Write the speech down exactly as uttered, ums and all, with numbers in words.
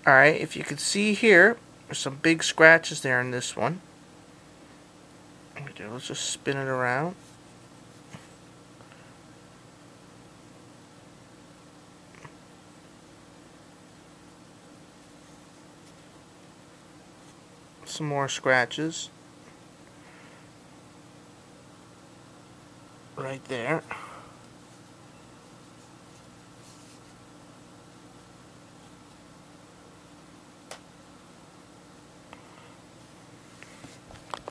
Alright, if you can see here, there's some big scratches there in this one. Let's just spin it around. Some more scratches. Right there.